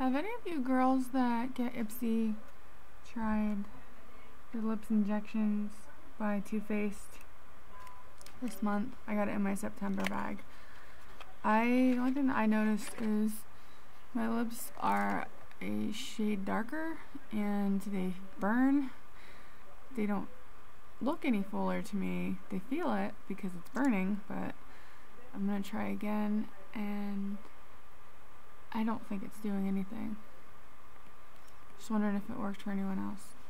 Have any of you girls that get ipsy tried the lips injections by Too Faced this month? I got it in my September bag. The only thing that I noticed is my lips are a shade darker and they burn. They don't look any fuller to me. They feel it because it's burning, but I'm gonna try again, and I don't think it's doing anything. Just wondering if it worked for anyone else.